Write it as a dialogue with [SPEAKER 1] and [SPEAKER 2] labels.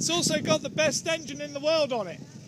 [SPEAKER 1] It's also got the best engine in the world on it.